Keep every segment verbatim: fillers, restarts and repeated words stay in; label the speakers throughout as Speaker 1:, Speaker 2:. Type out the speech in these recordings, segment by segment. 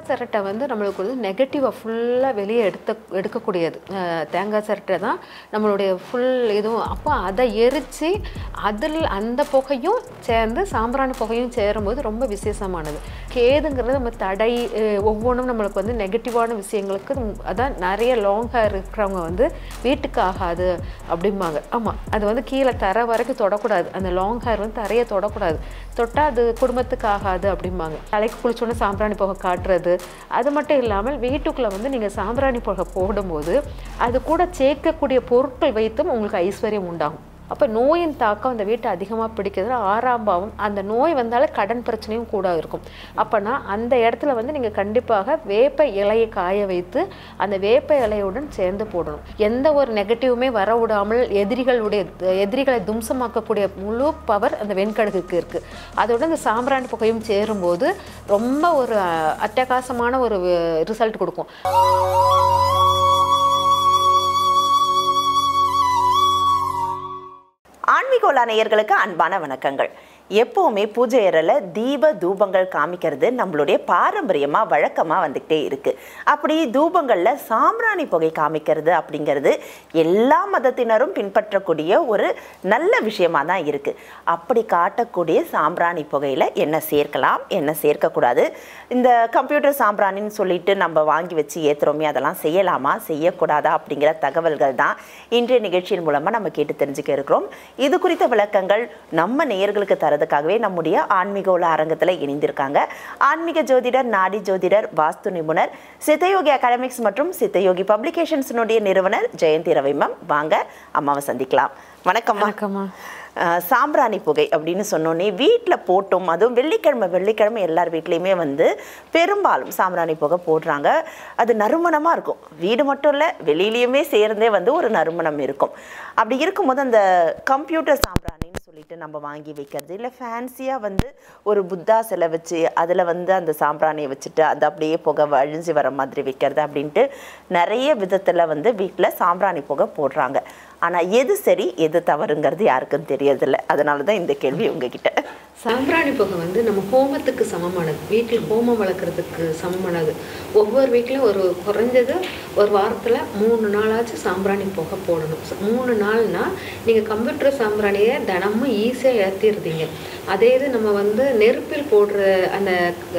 Speaker 1: சிரட்டை வந்து நம்மளுக்கு வந்து நெகட்டிவாக ஃபுல்லாக வெளியே எடுத்த எடுக்கக்கூடியது. தேங்காய் சிரட்டை தான் நம்மளுடைய ஃபுல் இதுவும். அப்போ அதை எரித்து அதில் அந்த புகையும் சேர்ந்து சாம்பிராணி புகையும் சேரும்போது ரொம்ப விசேஷமானது. கேதுங்கிறது நம்ம தடை ஒவ்வொன்றும் நம்மளுக்கு வந்து நெகட்டிவான விஷயங்களுக்கு அதான் நிறைய லாங் ஹேர் இருக்கிறவங்க வந்து வீட்டுக்கு ஆகாது அப்படிம்பாங்க. ஆமாம், அது வந்து கீழே தர வரைக்கும் தொடக்கூடாது. அந்த லாங் ஹேர் வந்து தரையை தொடக்கூடாது. தொட்டால் அது குடும்பத்துக்கு ஆகாது அப்படிம்பாங்க. தலைக்கு குளிச்சோன்னே சாம்பிராணி புகை காட்டுறது. அது மட்டும் இல்லாமல் வீட்டுக்குள்ளே வந்து நீங்கள் சாம்பிராணி புகை போடும்போது அது கூட சேர்க்கக்கூடிய பொருட்கள் வைத்தும் உங்களுக்கு ஐஸ்வர்யம் உண்டாகும். அப்போ நோயின் தாக்கம் அந்த வீட்டை அதிகமாக பிடிக்கிறது. ஆறாம் பாவம், அந்த நோய் வந்தாலே கடன் பிரச்சனையும் கூட இருக்கும். அப்போனா அந்த இடத்துல வந்து நீங்கள் கண்டிப்பாக வேப்ப இலையை காய வைத்து அந்த வேப்ப இலையுடன் சேர்ந்து போடணும். எந்த ஒரு நெகட்டிவுமே வர விடாமல் எதிரிகளுடைய எதிரிகளை தும்சமாக்கக்கூடிய முழு பவர் அந்த வெண்கடுகுக்கு இருக்குது. அதோட இந்த சாம்பிராணி புகையும் சேரும்போது ரொம்ப ஒரு அட்டகாசமான ஒரு ரிசல்ட் கொடுக்கும்.
Speaker 2: ஆன்மீகோலா நேயர்களுக்கு அன்பான வணக்கங்கள். எப்போவுமே பூஜை அறையில் தீப தூபங்கள் காமிக்கிறது நம்மளுடைய பாரம்பரியமாக வழக்கமாக வந்துக்கிட்டே இருக்குது. அப்படி தூபங்களில் சாம்பிராணி புகை காமிக்கிறது அப்படிங்கிறது எல்லா மதத்தினரும் பின்பற்றக்கூடிய ஒரு நல்ல விஷயமாக தான் இருக்குது. அப்படி காட்டக்கூடிய சாம்பிராணி புகையில் என்ன சேர்க்கலாம், என்ன சேர்க்கக்கூடாது, இந்த கம்ப்யூட்டர் சாம்பிராணின்னு சொல்லிட்டு நம்ம வாங்கி வச்சு ஏற்றுறோமே, அதெல்லாம் செய்யலாமா செய்யக்கூடாதா அப்படிங்கிற தகவல்கள் தான் இன்றைய நிகழ்ச்சியின் மூலமாக நம்ம கேட்டு தெரிஞ்சுக்க இருக்கிறோம். இது குறித்த விளக்கங்கள் நம்ம நேயர்களுக்கு தர அதுக்காகவே நம்முடைய ஆன்மீகோலா அரங்கத்தில் இணைந்திருக்காங்க ஆன்மீக ஜோதிடர், நாடி ஜோதிடர், வாஸ்து நிபுணர், சித்தயோகி அகாடமிக்ஸ் மற்றும் சித்தயோகி பப்ளிகேஷன்ஸினுடைய நிறுவனர் ஜெயந்தி ரவி மேம். வாங்க அம்மாவை சந்திக்கலாம். வணக்கம்.
Speaker 1: வணக்கம்மா.
Speaker 2: சாம்பிராணி புகை அப்படின்னு சொன்னோன்னே வீட்டில் போட்டோம், அதுவும் வெள்ளிக்கிழமை வெள்ளிக்கிழமை எல்லார் வீட்லேயுமே வந்து பெரும்பாலும் சாம்பிராணி புகை போடுறாங்க. அது நறுமணமாக இருக்கும். வீடு மட்டும் இல்லை, வெளியிலையுமே சேர்ந்தே வந்து ஒரு நறுமணம் இருக்கும். அப்படி இருக்கும்போது அந்த கம்ப்யூட்டர் சாம்பிராணின்னு சொல்லிட்டு நம்ம வாங்கி வைக்கிறது, இல்லை ஃபேன்சியாக வந்து ஒரு புத்தா சிலை வச்சு அதில் வந்து அந்த சாம்பிராணியை வச்சுட்டு அது அப்படியே புகை அழிஞ்சு வர மாதிரி வைக்கிறது அப்படின்ட்டு நிறைய விதத்தில் வந்து வீட்டில் சாம்பிராணி புகை போடுறாங்க. ஆனால் எது சரி எது தவறுங்கிறது யாருக்கும் தெரியறதில்லை. அதனால தான் இந்த கேள்வி உங்ககிட்ட.
Speaker 1: சாம்பிராணி புகை வந்து நம்ம ஹோமத்துக்கு சமமானது. வீட்டில் ஹோமம் வளர்க்குறதுக்கு சமமானது. ஒவ்வொரு வீட்டிலும் ஒரு குறைஞ்சது ஒரு வாரத்தில் மூணு நாளாச்சு சாம்பிராணி புகை போடணும். மூணு நாள்னா நீங்கள் கம்ப்யூட்டர் சாம்பிராணியை தினமும் ஈஸியாக ஏற்றிடுறீங்க. அதே இது நம்ம வந்து நெருப்பில் போடுற அந்த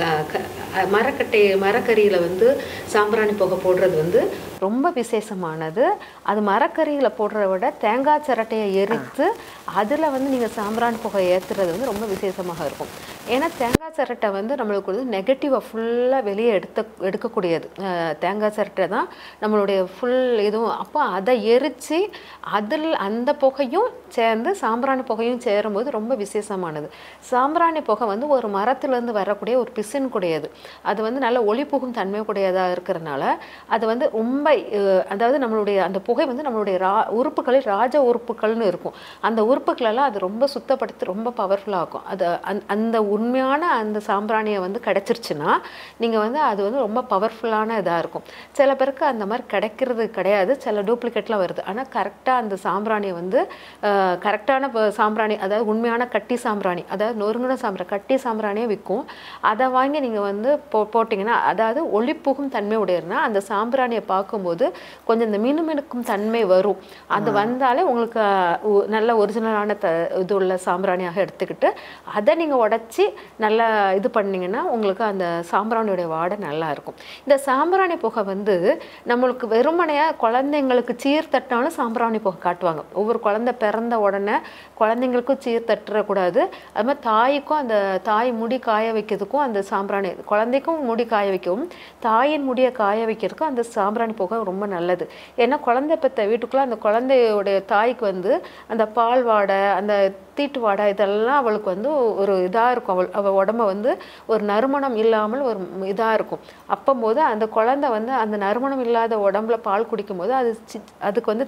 Speaker 1: மரக்கட்டை மரக்கறியில் வந்து சாம்பிராணி புகை போடுறது வந்து ரொம்ப விசேஷமானது. அது மரக்கறியில் போடுறத விட தேங்காய் சிரட்டையை எரித்து அதில் வந்து நீங்கள் சாம்பிராணி புகை ஏற்றுறது வந்து ரொம்ப விசேஷமாக இருக்கும். ஏன்னா தேங்காய் சிரட்டை வந்து நம்மளுக்கு வந்து நெகட்டிவாக ஃபுல்லாக வெளியே எடுத்த எடுக்கக்கூடியது. தேங்காய் சிரட்டை தான் நம்மளுடைய ஃபுல் இதுவும். அப்போ அதை எரித்து அதில் அந்த புகையும் சேர்ந்து சாம்பிராணி புகையும் சேரும்போது ரொம்ப விசேஷமானது. சாம்பிராணி புகை வந்து ஒரு மரத்துலேருந்து வரக்கூடிய ஒரு பிசின் கூடியது. அது வந்து நல்ல ஒளி புகும் தன்மை கூடியதாக இருக்கிறதுனால அது வந்து ரொம்ப அதாவது நம்மளுடைய அந்த புகை வந்து நம்மளுடைய ரா உறுப்புகளில் ராஜ உறுப்புகள்னு இருக்கும். அந்த உறுப்புகளெல்லாம் அது ரொம்ப சுத்தப்படுத்தி ரொம்ப பவர்ஃபுல்லாக இருக்கும். அது அந் அந்த உண்மையான அந்த சாம்பிராணியை வந்து கிடைச்சிருச்சுன்னா நீங்கள் வந்து அது வந்து ரொம்ப பவர்ஃபுல்லான இதாக இருக்கும். சில பேருக்கு அந்த மாதிரி கிடைக்கிறது கிடையாது, சில டூப்ளிகேட்லாம் வருது. ஆனால் கரெக்டாக அந்த சாம்பிராணியை வந்து கரெக்டான சாம்பிராணி, அதாவது உண்மையான கட்டி சாம்பிராணி, அதாவது நொறுங்கின சாம்பிராணி கட்டி சாம்பிராணியே விற்கும். அதை வாங்கி நீங்கள் வந்து போ போட்டிங்கன்னா அதாவது ஒளி புகும் தன்மை உடையதுன்னா அந்த சாம்பிராணியை பார்க்கும்போது கொஞ்சம் இந்த மினுமினுக்கும் தன்மை வரும். அது வந்தாலே உங்களுக்கு நல்ல ஒரிஜினலான த இது உள்ள சாம்பிராணியாக எடுத்துக்கிட்டு அதை நீங்கள் உடச்சி நல்லா இது பண்ணிங்கன்னா உங்களுக்கு அந்த சாம்பிராணியோடைய வாடை நல்லா இருக்கும். இந்த சாம்பிராணி புகை வந்து நம்மளுக்கு வெறுமனையாக குழந்தைங்களுக்கு சீர் தட்டினாலும் சாம்பிராணி புகை காட்டுவாங்க. ஒவ்வொரு குழந்தை பிறந்த உடனே குழந்தைங்களுக்கும் சீர் தட்டுறக்கூடாது. அது மாதிரி தாய்க்கும் அந்த தாய் முடி காய வைக்கிறதுக்கும் அந்த சாம்பிராணி, குழந்தைக்கும் முடி காய வைக்கவும் தாயின் முடியை காய வைக்கிறதுக்கும் அந்த சாம்பிராணி புகை ரொம்ப நல்லது. ஏன்னா குழந்தை பெற்ற வீட்டுக்குள்ளே அந்த குழந்தையோடைய தாய்க்கு வந்து அந்த பால் வாடை, அந்த தீட்டு வாடை இதெல்லாம் அவளுக்கு வந்து ஒரு இதாக இருக்கும். அவள் அவள் உடம்ப வந்து ஒரு நறுமணம் இல்லாமல் ஒரு இதாக இருக்கும். அப்போம்போது அந்த குழந்தை வந்து அந்த நறுமணம் இல்லாத உடம்புல பால் குடிக்கும் போது அது அதுக்கு வந்து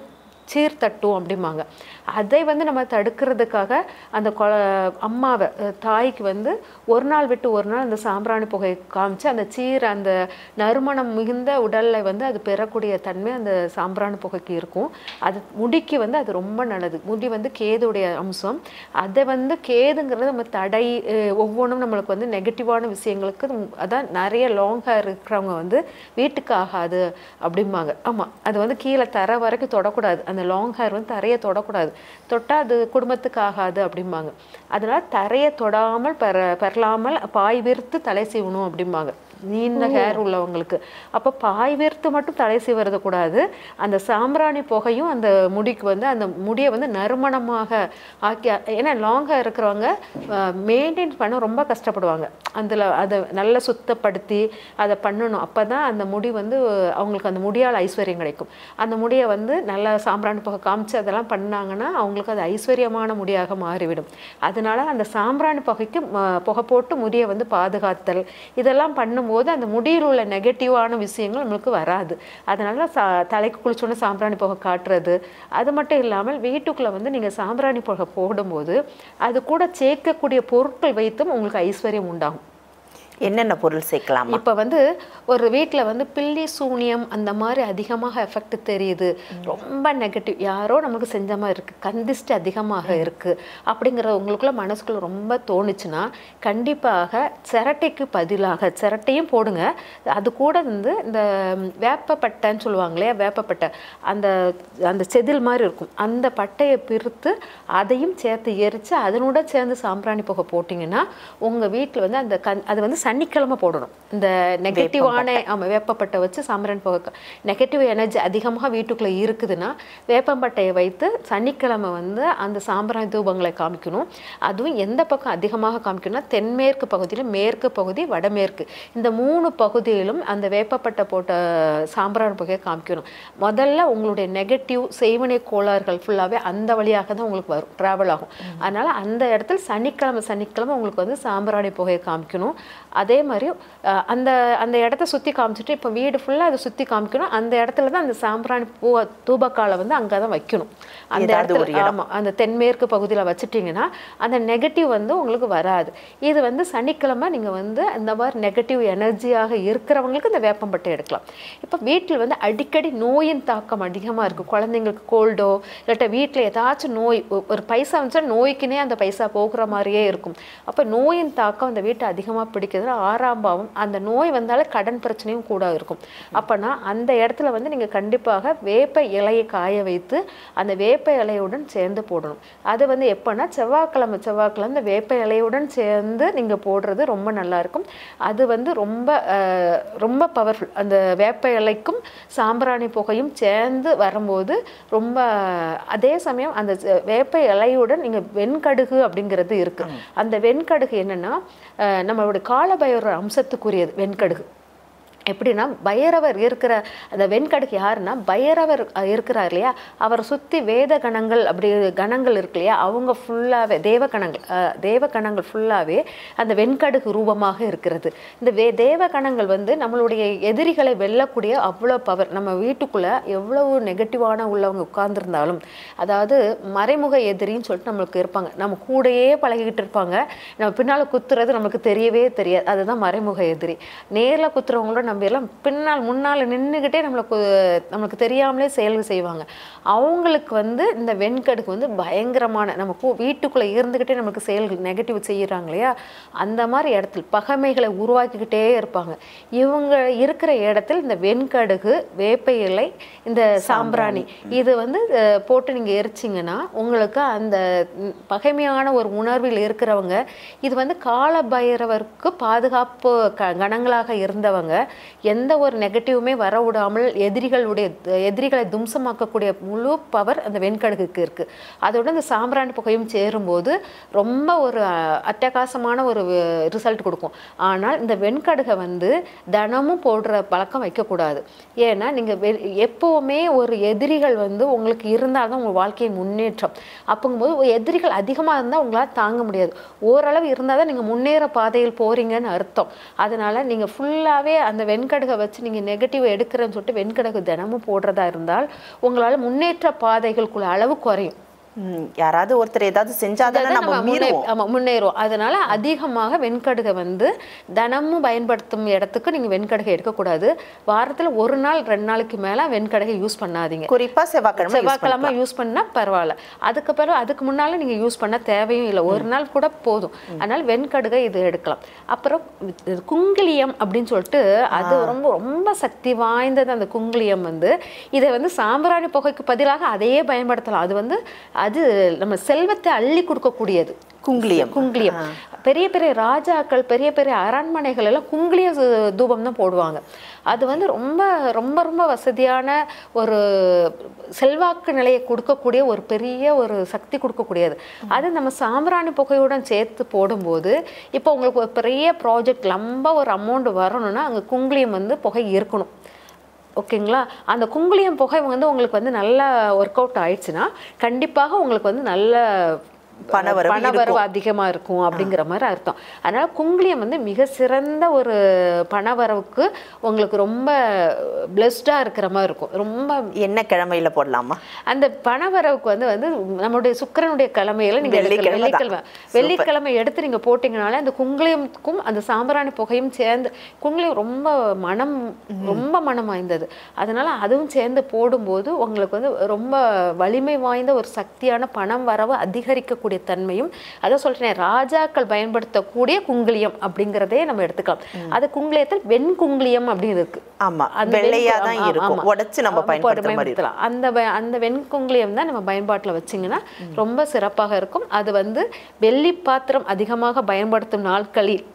Speaker 1: சீர் தட்டும் அப்படிம்பாங்க. அதை வந்து நம்ம தடுக்கிறதுக்காக அந்த கொ அம்மாவை தாய்க்கு வந்து ஒரு நாள் விட்டு ஒரு நாள் அந்த சாம்பிராணி புகையை காமிச்சு அந்த சீர் அந்த நறுமணம் மிகுந்த உடலில் வந்து அது பெறக்கூடிய தன்மை அந்த சாம்பிராணி புகைக்கு இருக்கும். அது முடிக்கு வந்து அது ரொம்ப நல்லது. முடி வந்து கேதுடைய அம்சம். அதை வந்து கேதுங்கிறது நம்ம தடை ஒவ்வொன்றும் நம்மளுக்கு வந்து நெகட்டிவான விஷயங்களுக்கு அதான் நிறைய லாங் ஹேர் இருக்கிறவங்க வந்து வீட்டுக்கு ஆகாது அப்படிம்பாங்க. ஆமாம், அது வந்து கீழே தர வரைக்கும் தொடக்கூடாது. அந்த லாங் ஹேர் வந்து தரையை தொடக்கூடாது. தொட்டால் அது குடும்பத்துக்கு ஆகாது அப்படிம்பாங்க. அதனால தரையை தொடாமல் பெற பெறலாமல் பாய் விரித்து தலை சீவணும் அப்படிம்பாங்க நீண்ட ஹேர் உள்ளவங்களுக்கு. அப்போ பாய் விரித்து மட்டும் தலை சீவறது கூடாது. அந்த சாம்பிராணி புகையும் அந்த முடிக்கு வந்து அந்த முடியை வந்து நறுமணமாக ஆக்கி, ஏன்னா லாங் ஹேர் இருக்கிறவங்க மெயின்டைன் பண்ண ரொம்ப கஷ்டப்படுவாங்க. அதில் அதை நல்லா சுத்தப்படுத்தி அதை பண்ணணும். அப்போ தான் அந்த முடி வந்து அவங்களுக்கு அந்த முடியால் ஐஸ்வர்யம் கிடைக்கும். அந்த முடியை வந்து நல்லா சாம்பிராணி புகை காமிச்சு அதெல்லாம் பண்ணாங்கன்னா அவங்களுக்கு அது ஐஸ்வர்யமான முடியாக மாறிவிடும். அதனால அந்த சாம்பிராணி புகைக்கு புகை போட்டு முடியை வந்து பாதுகாத்தல் இதெல்லாம் பண்ணும்போது அந்த முடியில் உள்ள நெகட்டிவான விஷயங்கள் நம்மளுக்கு வராது. அதனால சா தலைக்கு குளிச்சோன்னு சாம்பிராணி புகை காட்டுறது. அது மட்டும் இல்லாமல் வீட்டுக்குள்ளே வந்து நீங்கள் சாம்பிராணி புகை போடும்போது அது கூட சேர்க்கக்கூடிய பொருட்கள் வைத்தும் உங்களுக்கு ஐஸ்வர்யம் உண்டாகும்.
Speaker 2: என்னென்ன பொருள் சேர்க்கலாம்?
Speaker 1: இப்போ வந்து ஒரு வீட்டில் வந்து பில்லி சூனியம் அந்த மாதிரி அதிகமாக எஃபெக்ட் தெரியுது, ரொம்ப நெகட்டிவ், யாரோ நமக்கு செஞ்ச மாதிரி இருக்குது, கந்திஷ்டி அதிகமாக இருக்குது அப்படிங்கிற உங்களுக்குள்ள மனசுக்குள்ள ரொம்ப தோணுச்சுன்னா கண்டிப்பாக சிரட்டைக்கு பதிலாக சிரட்டையும் போடுங்க. அது கூட வந்து இந்த வேப்பப்பட்டைன்னு சொல்லுவாங்க இல்லையா, வேப்பப்பட்டை அந்த அந்த செதில் மாதிரி இருக்கும், அந்த பட்டையை பிரித்து அதையும் சேர்த்து எரித்து அதனோட சேர்ந்து சாம்பிராணி புகை போட்டிங்கன்னா உங்கள் வீட்டில் வந்து அந்த கண் அது வந்து சனிக்கிழமை போடணும். இந்த நெகட்டிவான ஆமாம் வேப்பப்பட்டை வச்சு சாம்பிராணி புகை நெகட்டிவ் எனர்ஜி அதிகமாக வீட்டுக்குள்ளே இருக்குதுன்னா வேப்பம்பட்டையை வைத்து சனிக்கிழமை வந்து அந்த சாம்பிராணி தூபங்களை காமிக்கணும். அதுவும் எந்த பக்கம் அதிகமாக காமிக்கணும்னா தென்மேற்கு பகுதியில், மேற்கு பகுதி, வடமேற்கு, இந்த மூணு பகுதியிலும் அந்த வேப்பப்பட்டை போட்ட சாம்பிராணி புகையை காமிக்கணும். முதல்ல உங்களுடைய நெகட்டிவ் செய்வினை கோளாறுகள் ஃபுல்லாகவே அந்த வழியாக தான் உங்களுக்கு வரும், ட்ராவல் ஆகும். அதனால் அந்த இடத்துல சனிக்கிழமை சனிக்கிழமை உங்களுக்கு வந்து சாம்பிராணி புகையை காமிக்கணும். அதே மாதிரி அந்த அந்த இடத்த சுற்றி காமிச்சிட்டு இப்போ வீடு ஃபுல்லாக அதை சுற்றி காமிக்கணும். அந்த இடத்துல தான் அந்த சாம்பிராணி பூ தூபக்காலை வந்து அங்கே தான் வைக்கணும். அந்த இடத்துல ஆமாம் அந்த தென்மேற்கு பகுதியில் வச்சுட்டிங்கன்னா அந்த நெகட்டிவ் வந்து உங்களுக்கு வராது. இது வந்து சனிக்கிழமை நீங்கள் வந்து அந்த மாதிரி நெகட்டிவ் எனர்ஜியாக இருக்கிறவங்களுக்கு இந்த வேப்பம்பட்டை எடுக்கலாம். இப்போ வீட்டில் வந்து அடிக்கடி நோயின் தாக்கம் அதிகமாக இருக்குது, குழந்தைங்களுக்கு கோல்டோ இல்லாட்ட வீட்டில் ஏதாச்சும் நோய், ஒரு பைசா வந்துச்சா நோய்க்குனே அந்த பைசா போகிற மாதிரியே இருக்கும். அப்போ நோயின் தாக்கம் அந்த வீட்டை அதிகமாக பிடிக்கிறது. ஆறாம் பாவம், அந்த நோய் வந்தாலும் கடன் பிரச்சனையும் கூட இருக்கும். அப்போனா அந்த இடத்துல வந்து நீங்கள் கண்டிப்பாக வேப்ப இலையை காய வைத்து அந்த வேப்ப இலையுடன் சேர்ந்து போடணும். அது வந்து எப்போனா செவ்வாய்க்கிழமை செவ்வாய்க்கிழமை அந்த வேப்ப இலையுடன் சேர்ந்து நீங்கள் போடுறது ரொம்ப நல்லாயிருக்கும். அது வந்து ரொம்ப ரொம்ப பவர்ஃபுல். அந்த வேப்ப இலைக்கும் சாம்பிராணி புகையும் சேர்ந்து வரும்போது ரொம்ப, அதே சமயம் அந்த வேப்ப இலையுடன் நீங்கள் வெண்கடுகு அப்படிங்கிறது இருக்குது. அந்த வெண்கடுகு என்னென்னா நம்மளுடைய காலபைரவர் அம்சத்துக்குரியது வெண்கடுகு. எப்படின்னா பைரவர் இருக்கிற அந்த வெண்கடுகு யாருன்னா பைரவர் இருக்கிறார் இல்லையா, அவரை சுற்றி வேத கணங்கள் அப்படி கணங்கள் இருக்கு இல்லையா, அவங்க ஃபுல்லாகவே தேவ கணங்கள் தேவ கணங்கள் ஃபுல்லாகவே அந்த வெண்கடுகு ரூபமாக இருக்கிறது. இந்த வே தேவ கணங்கள் வந்து நம்மளுடைய எதிரிகளை வெல்லக்கூடிய அவ்வளோ பவர். நம்ம வீட்டுக்குள்ளே எவ்வளவு நெகட்டிவான உள்ளவங்க உட்கார்ந்துருந்தாலும், அதாவது மறைமுக எதிரின்னு சொல்லிட்டு நம்மளுக்கு இருப்பாங்க, நம்ம கூடையே பழகிக்கிட்டு இருப்பாங்க, நம்ம பின்னால் குத்துறது நமக்கு தெரியவே தெரியாது, அதுதான் மறைமுக எதிரி. நேரில் குத்துறவங்களோட நம்ம எல்லாம் பின்னால் முன்னால் நின்றுக்கிட்டே நம்மளுக்கு நம்மளுக்கு தெரியாமலே செயல்கள் செய்வாங்க. அவங்களுக்கு வந்து இந்த வெண்கடுகு வந்து பயங்கரமான, நம்ம வீட்டுக்குள்ளே இருந்துக்கிட்டே நமக்கு செயல்கள் நெகட்டிவ் செய்கிறாங்க இல்லையா, அந்த மாதிரி இடத்துல பகைமைகளை உருவாக்கிக்கிட்டே இருப்பாங்க. இவங்க இருக்கிற இடத்துல இந்த வெண்கடுகு, வேப்ப இலை, இந்த சாம்பிராணி இது வந்து போட்டு நீங்கள் எரிச்சிங்கன்னா உங்களுக்கு அந்த பகைமையான ஒரு உணர்வில் இருக்கிறவங்க, இது வந்து காலபைரவருக்கு பாதுகாப்பு க கணங்களாக இருந்தவங்க, எந்த ஒரு நெகட்டிவுமே வர விடாமல் எதிரிகளுடைய எதிரிகளை தும்சமாக்கக்கூடிய முழு பவர் அந்த வெண்கடுகுக்கு இருக்குது. அதோட இந்த சாம்பிராணி புகையும் சேரும்போது ரொம்ப ஒரு அட்டகாசமான ஒரு ரிசல்ட் கொடுக்கும். ஆனால் இந்த வெண்கடுகை வந்து தினமும் போடுற பழக்கம் வைக்கக்கூடாது. ஏன்னா நீங்கள் எப்போவுமே ஒரு எதிரிகள் வந்து உங்களுக்கு இருந்தால் தான் உங்கள் வாழ்க்கையின் முன்னேற்றம். அப்போங்கும்போது எதிரிகள் அதிகமாக இருந்தால் உங்களால் தாங்க முடியாது. ஓரளவு இருந்தால் தான் நீங்கள் முன்னேற பாதையில் போகிறீங்கன்னு அர்த்தம். அதனால் நீங்கள் ஃபுல்லாகவே அந்த வெண்கடுகை வச்சு நீங்கள் நெகட்டிவ் எடுக்கிறேன்னு சொல்லிட்டு வெண்கடுகு தினமும் போடுறதா இருந்தால் உங்களால் முன்னேற்ற பாதைகளுக்குள்ள அளவு குறையும்.
Speaker 2: யாராவது ஒருத்தர் ஏதாவது செஞ்சாதான் நம்ம மீறுவோம்.
Speaker 1: ஆமா முன்னேறுவோம். அதனால அதிகமாக வெண்கடுகை வந்து தினமும் பயன்படுத்தும் இடத்துக்கு நீங்க வெண்கடுகை எடுக்கக்கூடாது. வாரத்துல ஒரு நாள் ரெண்டு நாளைக்கு மேல வெண்கடுகை யூஸ் பண்ணாதீங்க.
Speaker 2: குறிப்பா செவ்வாய்க்கிழமை
Speaker 1: செவ்வாய்க்கிழமை யூஸ் பண்ணா பரவாயில்ல. அதுக்கு பிறகு அதுக்கு முன்னால நீங்க யூஸ் பண்ண தேவையும் இல்லை, ஒரு நாள் கூட போதும். அதனால வெண்கடுகை இது எடுக்கலாம். அப்புறம் குங்கிலியம் அப்படின்னு சொல்லிட்டு அது ரொம்ப ரொம்ப சக்தி வாய்ந்தது. அந்த குங்கிலியம் வந்து இதை வந்து சாம்பிராணி புகைக்கு பதிலாக அதையே பயன்படுத்தலாம். அது வந்து அது நம்ம செல்வத்தை அள்ளி கொடுக்கக்கூடியது
Speaker 2: குங்கிலியம்.
Speaker 1: குங்கிலியம் பெரிய பெரிய ராஜாக்கள் பெரிய பெரிய அரண்மனைகள் எல்லாம் குங்கிலிய தூபம் தான் போடுவாங்க. அது வந்து ரொம்ப ரொம்ப ரொம்ப வசதியான ஒரு செல்வாக்கு நிலையை கொடுக்கக்கூடிய ஒரு பெரிய ஒரு சக்தி கொடுக்கக்கூடியது. அது நம்ம சாம்பிராணி புகையுடன் சேர்த்து போடும்போது இப்போ உங்களுக்கு ஒரு பெரிய ப்ராஜெக்ட் ரொம்ப ஒரு அமௌண்ட் வரணும்னா அங்கே குங்கிலியம் வந்து புகை இருக்கணும். ஓகேங்களா? அந்த குங்கிலியம் புகை வந்து உங்களுக்கு வந்து நல்லா ஒர்க் அவுட் ஆயிடுச்சுன்னா கண்டிப்பாக உங்களுக்கு வந்து நல்ல பணவரவு அதிகமா இருக்கும் அப்படிங்கிற மாதிரி அர்த்தம். அதனால குங்கிலியம் வந்து மிக சிறந்த ஒரு பணவரவுக்கு உங்களுக்கு ரொம்ப பிளஸ்டா இருக்கிற மாதிரி இருக்கும். ரொம்ப
Speaker 2: என்ன கிழமையில போடலாமா?
Speaker 1: அந்த பணவரவுக்கு வந்து வந்து நம்மளுடைய சுக்கிரனுடைய கிழமையில நீங்க வெள்ளிக்கிழமை வெள்ளிக்கிழமை எடுத்து நீங்க போட்டீங்கனாலே அந்த குங்கிலியமுக்கும் அந்த சாம்பிராணி புகையும் சேர்ந்து, குங்கிலியம் ரொம்ப மனம் ரொம்ப மனம் வாய்ந்தது. அதனால அதுவும் சேர்ந்து போடும்போது உங்களுக்கு வந்து ரொம்ப வலிமை வாய்ந்த ஒரு சக்தியான பணம் வரவு அதிகரிக்க கூடிய தன்மையும், அத சொல்றேன் ராஜாக்கள் பயன்படுத்தக்கூடிய குங்கிலியம் அப்படிங்கறதே நம்ம எடுத்துக்கலாம். அது குங்கிலியத்தில் வெண் குங்கிலியம் அப்படின்னு இருக்கு.
Speaker 2: ஆமா, வெள்ளையா தான் இருக்கும். உடைச்சு நம்ம பயன்படுத்தலாம்.
Speaker 1: அந்த அந்த வெண் குங்கிலியம் தான் நம்ம பயன்பாட்டுல வச்சீங்கன்னா ரொம்ப சிறப்பாக இருக்கும். அது வந்து வெள்ளி பாத்திரம் அதிகமாக பயன்படுத்தும் நாட்களில்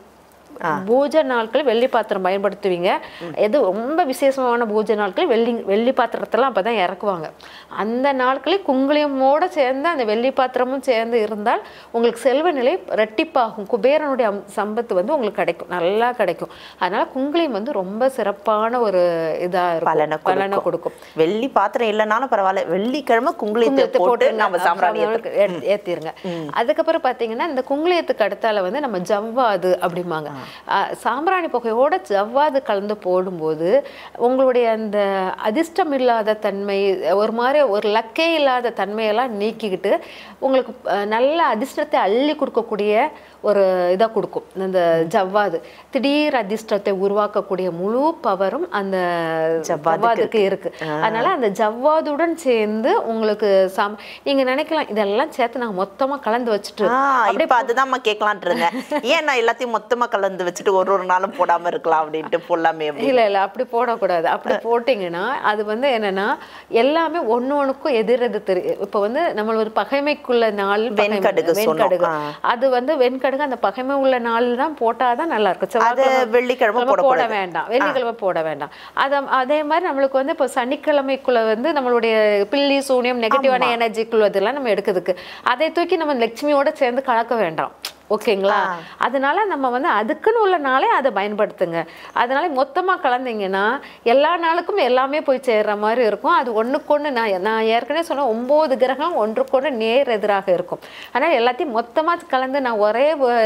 Speaker 1: பூஜை நாட்கள் வெள்ளி பாத்திரம் பயன்படுத்துவீங்க. எது ரொம்ப விசேஷமான பூஜை நாட்கள் வெள்ளி வெள்ளி பாத்திரத்தெல்லாம் அப்பதான் இறக்குவாங்க. அந்த நாட்களில் குங்குளியமோட சேர்ந்து அந்த வெள்ளி பாத்திரமும் சேர்ந்து இருந்தால் உங்களுக்கு செல்வ நிலை ரெட்டிப்பாகும். குபேரனுடைய சம்பத்து வந்து உங்களுக்கு கிடைக்கும், நல்லா கிடைக்கும். அதனால குங்குளியம் வந்து ரொம்ப சிறப்பான ஒரு இதா இருக்கும், பலனை கொடுக்கும்.
Speaker 2: வெள்ளி பாத்திரம் இல்லைனாலும் பரவாயில்ல, வெள்ளிக்கிழமை குங்குளியத்தை போட்டு நம்ம சாம்பிராணி
Speaker 1: ஏத்திருங்க. அதுக்கப்புறம் பாத்தீங்கன்னா இந்த குங்குளியத்துக்கு அடுத்தால வந்து நம்ம ஜவ்வாது அப்படிம்பாங்க. சாம்பிராணி புகையோட ஜவ்வாது கலந்து போடும்போது உங்களுடைய அந்த அதிர்ஷ்டம் இல்லாத தன்மை, ஒரு மாதிரி ஒரு லக்கே இல்லாத தன்மையெல்லாம் நீக்கிக்கிட்டு உங்களுக்கு நல்ல அதிர்ஷ்டத்தை அள்ளி கொடுக்கக்கூடிய ஒரு இதை கொடுக்கும். அந்த ஜவ்வாது திடீர் அதிர்ஷ்டத்தை உருவாக்கக்கூடிய முழு பவரும் அந்த ஜவ்வாதுக்கு இருக்கு. அதனால அந்த ஜவ்வாதுடன் சேர்ந்து உங்களுக்கு சாம் நீங்க நினைக்கலாம் இதெல்லாம் சேர்த்து நாங்க மொத்தமா கலந்து வச்சுட்டு
Speaker 2: அதுதான் கேட்கலான் இருந்தேன். ஏன் நான் எல்லாத்தையும் மொத்தமா கலந்து வச்சுட்டு ஒரு ஒரு நாளும் போடாம இருக்கலாம் அப்படின்ட்டு போடலாமே.
Speaker 1: இல்ல இல்ல அப்படி போடக்கூடாது. அப்படி போட்டீங்கன்னா அது வந்து என்னன்னா எல்லாமே ஒண்ணு ஒண்ணுக்கும் எதிரது தெரியும். இப்ப வந்து நம்ம ஒரு பகைமைக்குள்ள நாள்
Speaker 2: வெண்கடுகு
Speaker 1: வெண்கடுகு அது வந்து வெண்கடுகு அந்த பகைமை உள்ள நாள் தான் போட்டாதான் நல்லா இருக்கும்.
Speaker 2: வெள்ளிக்கிழமை
Speaker 1: போட வேண்டாம், வெள்ளிக்கிழமை போட வேண்டாம். அத அதே மாதிரி நம்மளுக்கு வந்து இப்போ சனிக்கிழமைக்குள்ள வந்து நம்மளுடைய பில்லி சூனியம் நெகட்டிவான எனர்ஜிக்குள்ளதெல்லாம் நம்ம எடுக்கிறதுக்கு அதை தூக்கி நம்ம லட்சுமியோட சேர்ந்து கலக்க வேண்டாம். ஓகேங்களா? அதனால நம்ம வந்து அதுக்குன்னு உள்ள நாளே அதை பயன்படுத்துங்க. அதனால மொத்தமா கலந்தீங்கன்னா எல்லா நாளுக்கும் எல்லாமே போய் சேர்ற மாதிரி இருக்கும். அது ஒண்ணுக்கு ஒண்ணு நான் நான் ஏற்கனவே சொன்ன ஒன்பது கிரகம் ஒன்றுக்கு ஒன்று நேர் எதிராக இருக்கும். ஆனால் எல்லாத்தையும் மொத்தமா கலந்து நான் ஒரே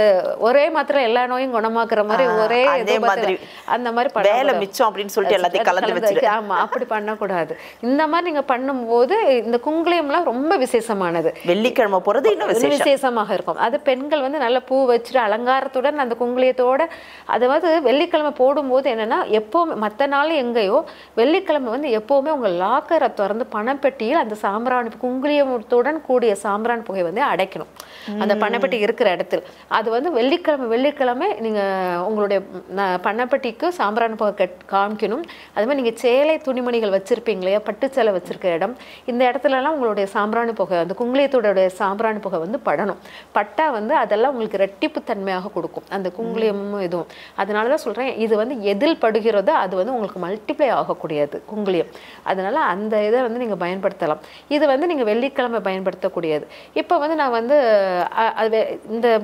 Speaker 1: ஒரே மாத்திரம் எல்லா நோயும் குணமாக்குற மாதிரி ஒரே அந்த மாதிரி
Speaker 2: வேலை மிச்சம் அப்படின்னு சொல்லிட்டு எல்லாத்தையும் கலந்து வச்சு
Speaker 1: ஆமா அப்படி பண்ணக்கூடாது. இந்த மாதிரி நீங்க பண்ணும்போது இந்த குங்குளியம்லாம் ரொம்ப விசேஷமானது.
Speaker 2: வெள்ளிக்கிழமை போறது இன்னும்
Speaker 1: விசேஷமாக இருக்கும். அது பெண்கள் வந்து நல்ல பூ வச்சுட்டு அலங்காரத்துடன் அந்த குங்குளியத்தோட, அதாவது வெள்ளிக்கிழமை போடும்போது என்னன்னா எப்பவுமே மற்ற நாள் எங்கேயோ வெள்ளிக்கிழமை வந்து எப்பவுமே உங்க லாக்கரை திறந்து பணப்பெட்டியில் அந்த சாம்பிராணி குங்குளியத்துடன் கூடிய சாம்பிராணி புகை வந்து அடைக்கணும். அந்த பணப்பெட்டி இருக்கிற இடத்துல அது வந்து வெள்ளிக்கிழமை வெள்ளிக்கிழமை நீங்க உங்களுடைய பணப்பெட்டிக்கு சாம்பிராணி புகை காமிக்கணும். அது மாதிரி நீங்க சேலை துணிமணிகள் வச்சிருப்பீங்க இல்லையா, பட்டு சேலை வச்சிருக்க இடம், இந்த இடத்துல எல்லாம் உங்களுடைய சாம்பிராணி புகை அந்த குங்குளியத்தோட சாம்பிராணி புகை வந்து படணும். பட்டா வந்து அதெல்லாம் உங்களுக்கு ரெட்டிப்பு தன்மையாக கொடுக்கும் அந்த குங்குளியமும் இதுவும். அதனால தான் சொல்றேன் இது வந்து எதில் படுகிறதோ அது வந்து உங்களுக்கு மல்டிப்ளை ஆகக்கூடியது குங்குளியம். அதனால அந்த இதை வந்து நீங்க பயன்படுத்தலாம். இது வந்து நீங்க வெள்ளிக்கிழமை பயன்படுத்தக்கூடியது. இப்போ வந்து நான் வந்து இந்த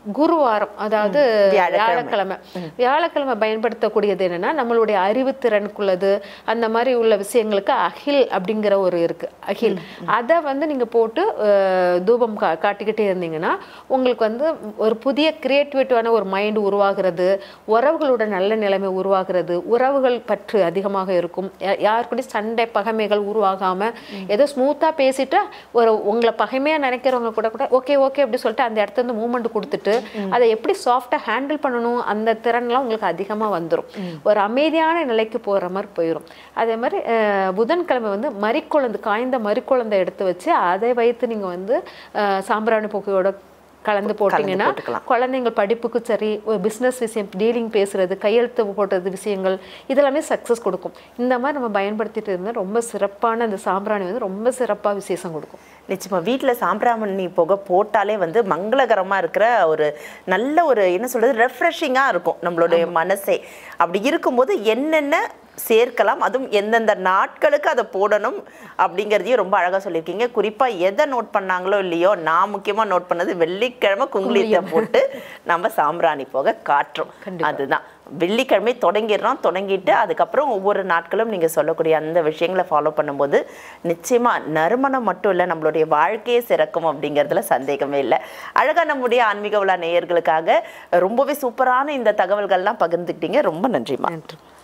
Speaker 1: குருவாரம், அதாவது வியாழக்கிழமை வியாழக்கிழமை பயன்படுத்தக்கூடியது என்னன்னா நம்மளுடைய அறிவுத்திறனுக்குள்ளது அந்த மாதிரி உள்ள விஷயங்களுக்கு அகில் அப்படிங்கிற ஒரு இருக்கு, அகில். அதை வந்து நீங்க போட்டு தூபம் கா காட்டிக்கிட்டே இருந்தீங்கன்னா உங்களுக்கு வந்து ஒரு புதிய கிரியேட்டிவிட்டியான ஒரு மைண்ட் உருவாகிறது, உறவுகளோட நல்ல நிலைமை உருவாகிறது, உறவுகள் பற்று அதிகமாக இருக்கும், யாருக்கூட சண்டை பகைமைகள் உருவாகாம ஏதோ ஸ்மூத்தா பேசிட்டு ஒரு உங்களை பகைமையா நினைக்கிறவங்க கூட கூட ஓகே ஓகே அப்படி சொல்லிட்டு அந்த இடத்துல இருந்து மூவ்மெண்ட் கொடுத்துட்டு அதை எப்படி சாஃப்டா ஹேண்டில் பண்ணணும் அந்த திறன்லாம் உங்களுக்கு அதிகமா வந்துடும். ஒரு அமைதியான நிலைக்கு போற மாதிரி போயிடும். அதே மாதிரி புதன்கிழமை வந்து மறிக்குழந்து, காய்ந்த மறிக்குழந்தை எடுத்து வச்சு அதை வைத்து நீங்க வந்து சாம்பிராணி புகையோட கலந்து போட்டிங்கன்னா குழந்தைங்கள் படிப்புக்கு சரி, ஒரு பிஸ்னஸ் விஷயம் டீலிங் பேசுறது, கையெழுத்து போடுறது விஷயங்கள் இதெல்லாமே சக்ஸஸ் கொடுக்கும். இந்த மாதிரி நம்ம பயன்படுத்திட்டு இருந்தால் ரொம்ப சிறப்பான அந்த சாம்பிராணி வந்து ரொம்ப சிறப்பாக விசேஷம் கொடுக்கும்.
Speaker 2: நிச்சயமா வீட்டில் சாம்பிராணி புகை போட்டாலே வந்து மங்களகரமாக இருக்கிற ஒரு நல்ல ஒரு என்ன சொல்றது ரெஃப்ரெஷிங்காக இருக்கும் நம்மளுடைய மனசே. அப்படி இருக்கும்போது என்னென்ன சேர்க்கலாம், அதுவும் எந்தெந்த நாட்களுக்கு அதை போடணும் அப்படிங்கிறதையும் ரொம்ப அழகாக சொல்லியிருக்கீங்க. குறிப்பாக எதை நோட் பண்ணாங்களோ இல்லையோ, நான் முக்கியமாக நோட் பண்ணது வெள்ளிக்கிழமை குங்குளியத்தை போட்டு நம்ம சாம்பிராணி போக காட்டுறோம். அதுதான் வெள்ளிக்கிழமை தொடங்கிடுறோம். தொடங்கிட்டு அதுக்கப்புறம் ஒவ்வொரு நாட்களும் நீங்கள் சொல்லக்கூடிய அந்த விஷயங்களை ஃபாலோ பண்ணும்போது நிச்சயமாக நறுமணம் மட்டும் இல்லை, நம்மளுடைய வாழ்க்கையே சிறக்கும் அப்படிங்கிறதுல சந்தேகமே இல்லை. அழகாக நம்முடைய ஆன்மீக உலா நேயர்களுக்காக ரொம்பவே சூப்பரான இந்த தகவல்கள்லாம் பகிர்ந்துக்கிட்டீங்க. ரொம்ப நன்றிமா.
Speaker 1: நன்றி.